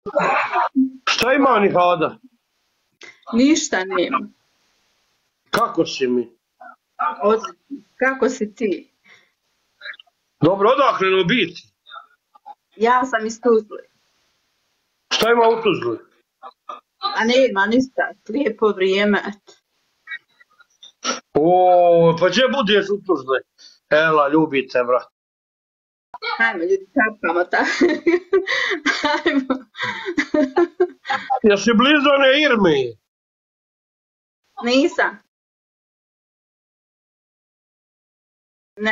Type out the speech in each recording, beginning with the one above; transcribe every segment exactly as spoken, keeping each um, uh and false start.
Šta ima Nihada? Ništa nema. Kako si mi? Odlično. Kako si ti? Dobro, odakle no biti? Ja sam iz Tuzle. Šta ima u Tuzli? A nema ništa. Lijepo vrijeme. O, pa gdje budeš u Tuzli? Ela, ljubite, brat. Hajmo ljudi, tapkamo tako. Hajmo. Jesi blizu one Irme? Nisam. Ne.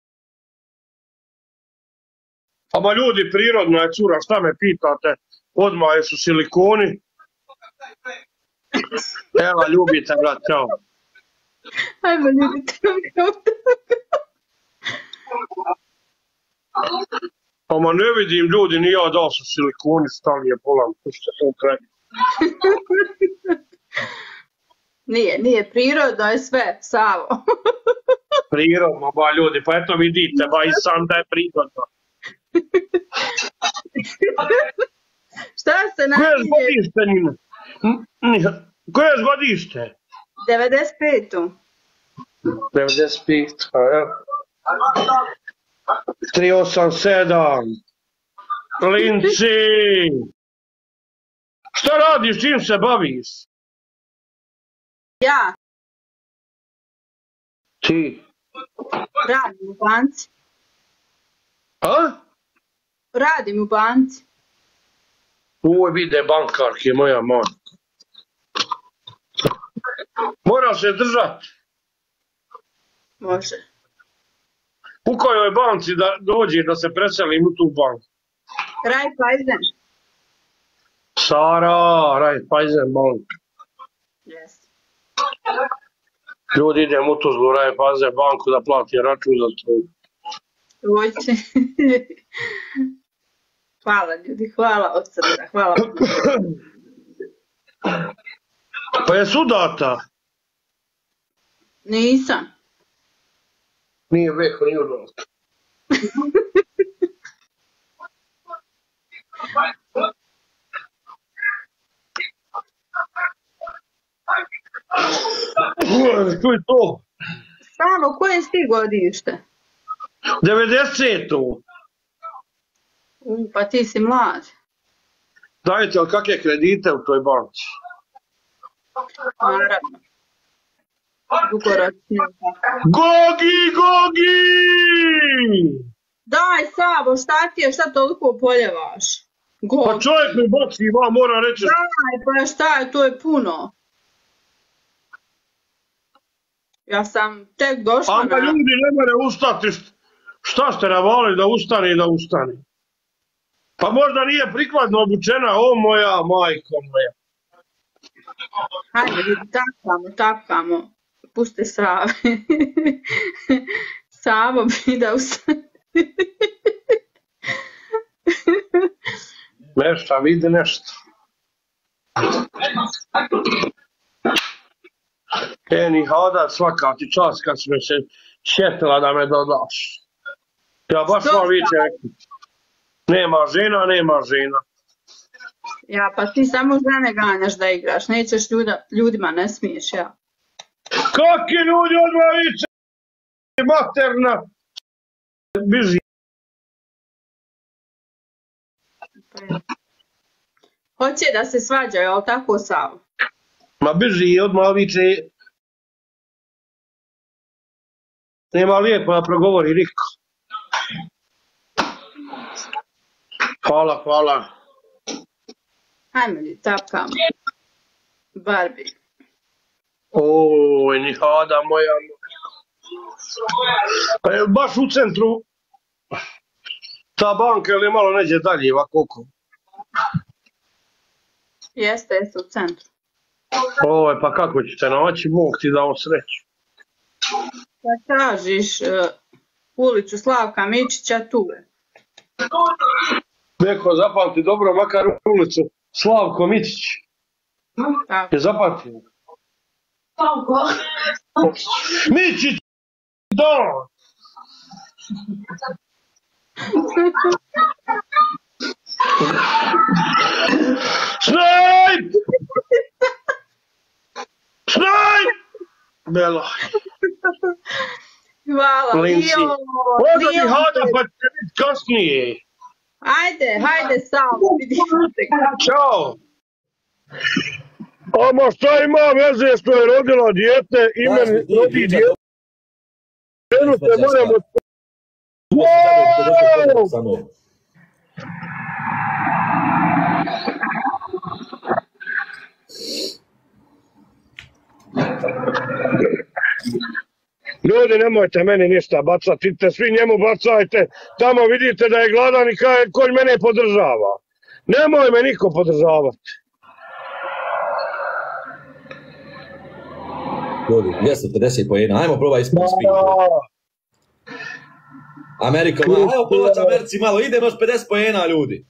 Ama ljudi, prirodna je cura, šta me pitate? Odmah jesu silikoni. Ela, ljubite, brat, čao. Hajmo ljudi, tapkamo. Ama ne vidim ljudi, ni ja da su silikoni stavlje polam, pušte to kraj. Nije, nije prirodno je sve, Savo. Prirodno, ba ljudi, pa eto vidite, ba i sam da je prirodno. Šta se Koje naginje? zgodište, Nina? Koje zgodište? devedeset petu. devedeset pet, a ja. tri osam sedam. Linci! Šta radiš, čim se baviš? Ja Ti. radim u banci. A? Radim u banci. Ovo vide bankarke, moja mama. Mora se držati. Može. U kojoj banci da dođe da se preselim u tu banku? Raiffeisen. Sara, Raiffeisen bank. Yes. Ljudi, idem u Tuzlu Raiffeisen banku da plati račun za struju. Hoće. Hvala ljudi, hvala od srca, hvala. Pa je sudata? Nisam. Nije veko, nije udata. Što je to? Samo, koje si ti godište? devedeseto. U, pa ti si mlad. Dajete li kakve kredite u toj banci? Naravno. Dugoročno. Gogi, Gogi! Daj, Savo, šta ti je, šta toliko poljevaš? Go. Pa čovjek mi baci i vam mora reći... Daj, pa šta je, to je puno. Ja sam tek došla Ama na... ljudi ne more ustati, šta ste navali da ustane i da ustane? Pa možda nije prikladno obučena, o moja majko moja. Hajde, ljudi, tapkamo, tapkamo. Pusti Save. Savo bi da ustane. Nešto, vidi nešto. E, Nihada, svaka ti čast kad si me se sjetila da me dodaš. Ja baš vam viće rekli. Nema žena, nema žena. Ja, pa ti samo žene ganjaš da igraš, nećeš ljuda, ljudima, ne smiješ, ja. Kaki ljudi odmah viće? Materna. Biži. Hoće da se svađaju, ali tako Savo? Ma biži odmah viće. Nema lijepo da progovori niko. Hvala, hvala. Hajme li, tapkamo. Barbie. Oj, Nihada moja. Pa je baš u centru ta banka ili malo neđe dalje ovako oko? Jeste, jeste u centru. Oj, pa kako ćete naći, Bog ti dao sreću. Pa tražiš uh, ulicu Slavka Mičića, tu je. Neko zapamti dobro, makar ulicu Slavko Mičić. Tako. Je zapamti? Slavko. Mičić! Da! Belo. Hvala. Linci. Dio, Možda mi Dio. hoda pa će biti kasnije. Ajde, hajde samo, vidimo se. Ćao. Ama šta ima veze što je rodila dijete, ime rodi dijete. Ženu se moramo... Wow! Ljudi, nemojte meni ništa bacati, idite svi njemu bacajte, tamo vidite da je gladan i kaže kolj mene podržava. Nemoj me niko podržavati. Ljudi, dvjesto pedeset poena, ajmo probaj ispod spih. Amerika, malo, ajmo pomoć Americi malo, idemo još pedeset poena ljudi.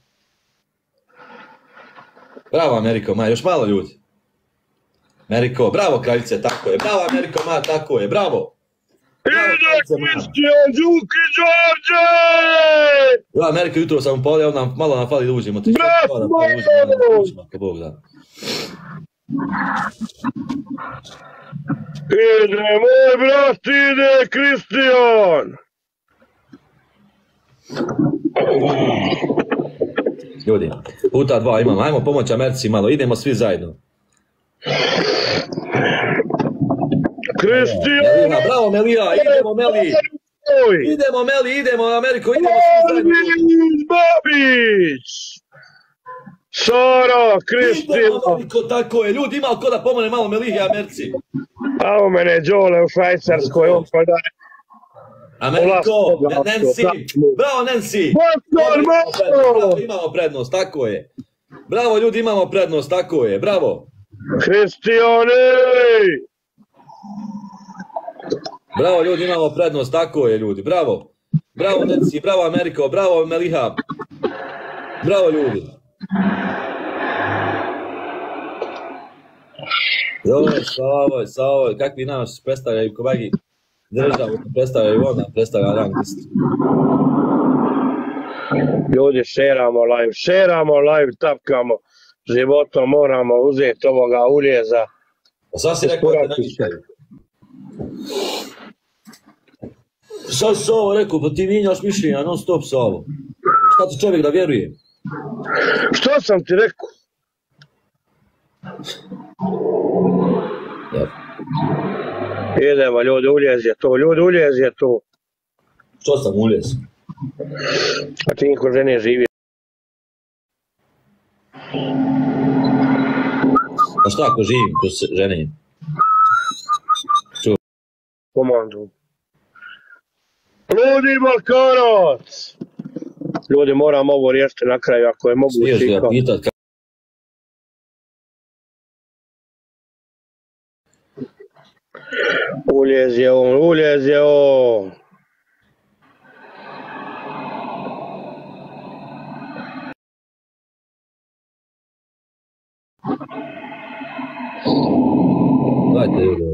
Bravo Ameriko, ma, još malo ljudi. Ameriko, bravo kraljice, tako je, bravo Ameriko, ma, tako je, bravo. Ide Kristijan Đuki Đorđe! Ja, Ameriko, jutro sam upalio, onda malo nam fali da uđemo. Brat moj! Ako Bog da. Ide moj brat, ide Kristijan! Ljudi, puta dva imamo, ajmo pomoći Americi malo, idemo svi zajedno. Kristijan! Melija, bravo Melija, idemo Meli! Idemo Meli, idemo Ameriko, idemo svi zajedno! Babić! Sara, Kristijan! Idemo Ameriko, tako je, ljudi ima ko da pomone malo Melije Americi. A u mene Đole u Švajcarskoj, on pa da je... Ameriko, Nancy, bravo Nancy! Bravo, imamo prednost, tako je. Bravo ljudi, imamo prednost, tako je, bravo. Kristijane! Bravo ljudi, imamo prednost, tako je ljudi, bravo. Bravo Nancy, bravo Ameriko, bravo Meliha. Bravo ljudi. Joj, Savo, Savo, kakvi nas predstavljaju kolegi državu, predstavljaju ona, predstavlja rang listu. Ljudi, šeramo live, šeramo live, tapkamo. Životom moramo uzeti ovoga uljeza. A sad si rekao da ne mišljaju. Sad si ovo rekao, pa ti minjaš mišljenja non stop sa ovo. Šta ti čovjek da vjeruje? Što sam ti rekao? Ja. Idemo ljudi, uljez je to, ljudi, uljez je to. Što sam uljez? A ti niko žene živi. A šta ako živim kroz žene? Čuo. Komandu. Ljudi Balkanac! Ljudi, moram ovo riješiti na kraju ako je moguće. Smiješ ga pitat kako? Uljez je on, uljez je on. Dajte ljudi.